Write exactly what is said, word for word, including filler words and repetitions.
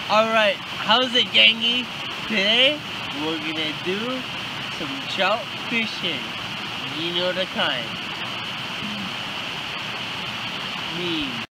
Alright, how's it, gangy? Today, we're gonna do some trout fishing. You know the kind. Me.